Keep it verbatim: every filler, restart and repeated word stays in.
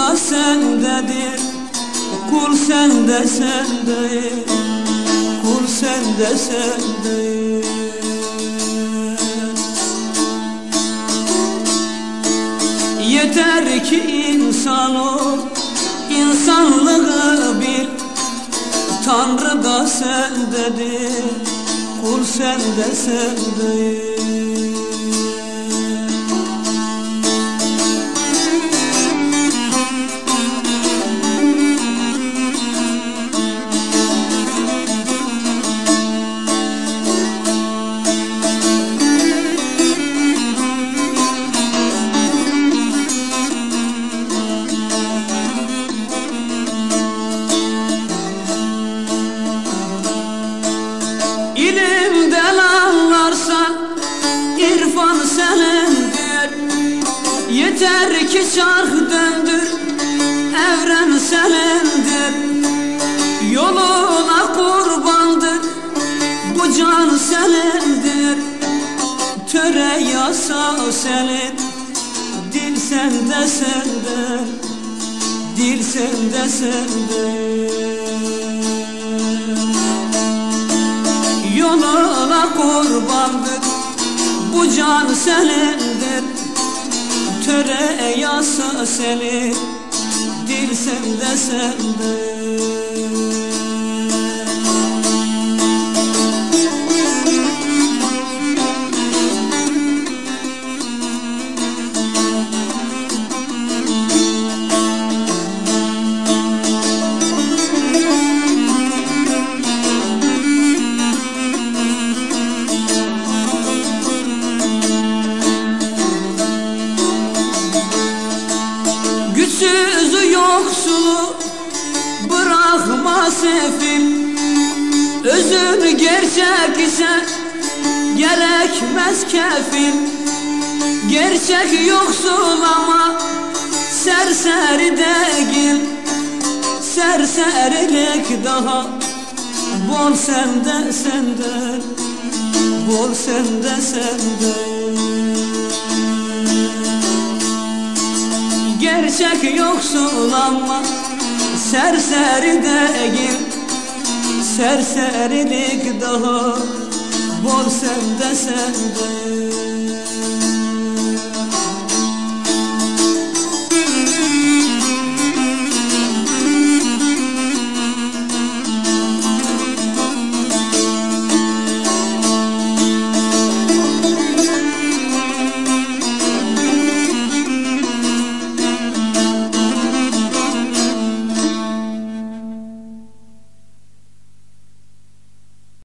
da sendedir, kul sende sende, kul sende sende. Yeter ki insan ol, insanlığı bil, Tanrı da sendedir, kul sende sende. İlimden anlarsan irfan senindir. Yeter ki çark döndür, evren senindir. Yoluna kurbandır, bu can senindir. Töre yasa senin, dil sende sende, dil sende sende. Yoluna kurbandır, bu can senindir. Töre yasa senin, dil sende sende. Güçsüzü yoksulu bırakma sefil. Özün gerçek ise gerekmez kefil. Gerçek yoksul ama serseri değil. Serserilik daha bol sende sende, bol sende sende. Gerçek yoksul ama serseri değil. Serserilik daha bol sende sende.